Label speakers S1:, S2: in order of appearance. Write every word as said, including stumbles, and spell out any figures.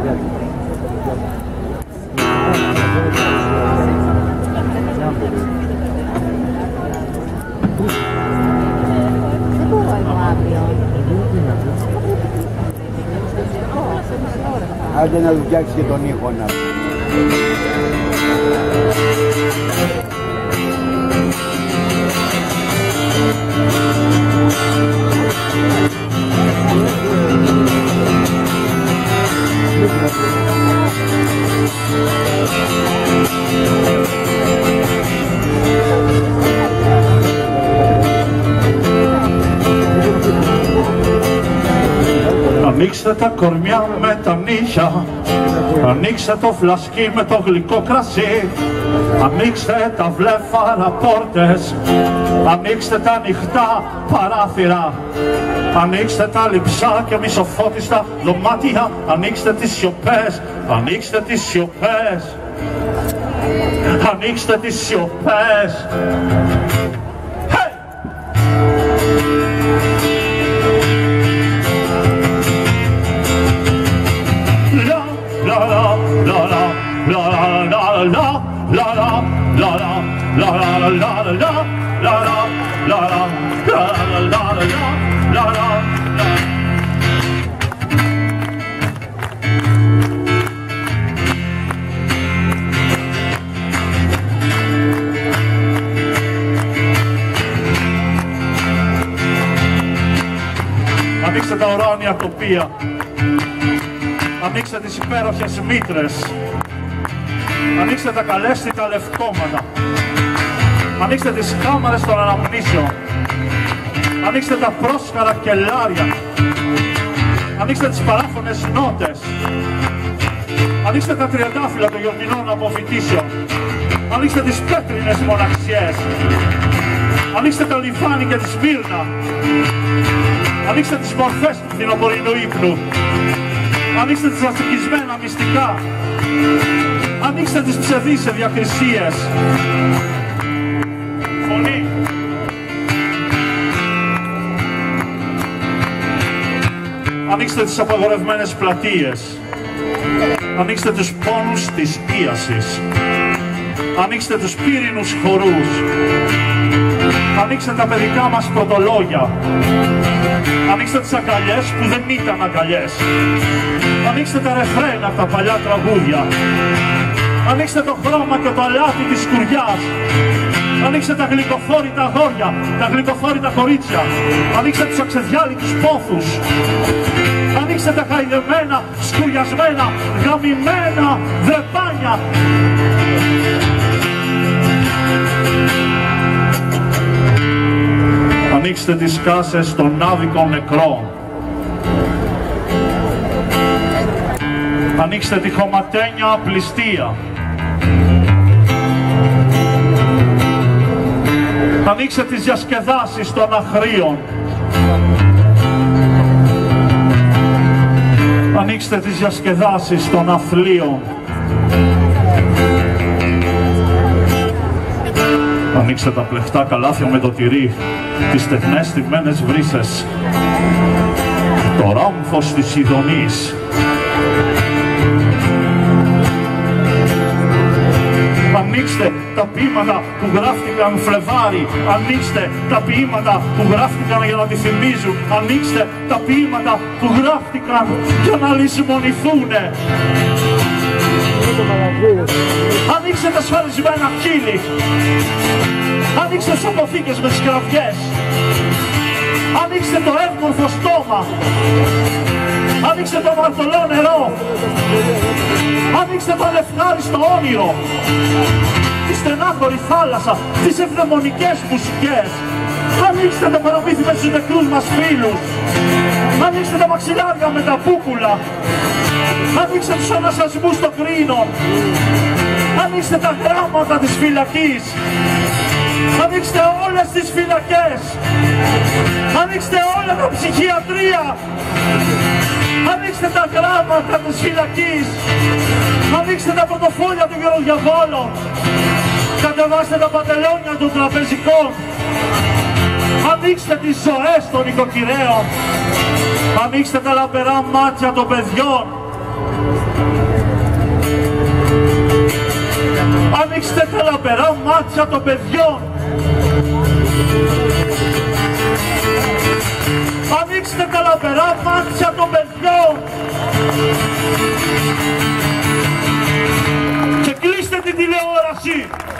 S1: Άντε να του φτιάξει και τον ήχο να.
S2: Ανοίξτε τα κορμιά με τα νύχια, ανοίξτε το φλασκί με το γλυκό κρασί, ανοίξτε τα βλέφαρα πόρτες, ανοίξτε τα ανοιχτά παράθυρα, ανοίξτε τα λειψά και μισοφώτιστα δωμάτια, ανοίξτε τις σιωπές, ανοίξτε τις σιωπές, ανοίξτε τις σιωπές. Ανοίξτε τα ουράνια τοπία, ανοίξτε τις υπέροχες μήτρες, ανοίξτε τα καλέσθητα λευκόματα, ανοίξτε τις κάμαρες των αναμνήσεων, ανοίξτε τα πρόσκαρα κελάρια, ανοίξτε τις παράφωνες νότες, ανοίξτε τα τριαντάφυλλα των γιορτινών αποφοιτήσεων, ανοίξτε τις πέτρινες μοναξιές, ανοίξτε το λιβάνι και τη Σμύρνα, ανοίξτε τις μορφές του φθινοπορεινού ύπνου, ανοίξτε τις αστικισμένα μυστικά, ανοίξτε τις ψευδείς διακρισίες. Φωνή. Ανοίξτε τις απαγορευμένες πλατείες, ανοίξτε τους πόνους της ίασης, ανοίξτε τους πύρινους χορούς, ανοίξτε τα παιδικά μας πρωτολόγια, ανοίξτε τις αγκαλιές που δεν ήταν αγκαλιές, ανοίξτε τα ρεφρένα από τα παλιά τραγούδια, ανοίξτε το χρώμα και το αλάτι της σκουριάς, ανοίξτε τα γλυκοφόρητα αγόρια, τα γλυκοφόρητα κορίτσια, ανοίξτε τους αξεδιάλειτους πόθους, ανοίξτε τα χαϊδεμένα, σκουριασμένα, γαμημένα δρεπάνια. Ανοίξτε τις κάσες των άδικων νεκρών, ανοίξτε τη χωματένια απληστία, ανοίξτε τις διασκεδάσεις των αχρίων, ανοίξτε τις διασκεδάσεις των αθλίων, ανοίξτε τα πλεχτά καλάθια με το τυρί, τις στεγνές στημένες βρύσες, το ράμφος της Ιδονής. Ανοίξτε τα ποίηματα που γράφτηκαν Φλεβάρι, ανοίξτε τα ποίηματα που γράφτηκαν για να τη θυμίζουν, ανοίξτε τα ποίηματα που γράφτηκαν για να λησμονηθούνε. Ανοίξτε τα σφαρισμένα κύλι, ανοίξτε τις αποθήκες με τις κραυγές, ανοίξτε το εύμορφο στόμα, ανοίξτε το μαρτωλό νερό, ανοίξτε το ανευχάριστο όνειρο, τη στενάχωρη θάλασσα, τις ευδαιμονικές μουσικές, ανοίξτε το παραμύθι με τους νεκρούς μας φίλους, ανοίξτε τα μαξιλάρια με τα πούπουλα, ανοίξτε τους ανασασμούς των κρίνων, ανοίξτε τα γράμματα της φυλακής, ανοίξτε όλες τις φυλακές, ανοίξτε όλα τα ψυχιατρία, ανοίξτε τα γράμματα της φυλακής, ανοίξτε τα πορτοφόλια των γεροδιαβόλων, κατεβάστε τα παντελόνια των τραπεζικών, ανοίξτε τις ζωές των οικοκυρέων, ανοίξτε τα λαμπερά μάτια των παιδιών, Ανοίξτε τα λαμπερά μάτια των παιδιών. Ανοίξτε τα λαμπερά μάτια των παιδιών. Και κλείστε την τηλεόραση.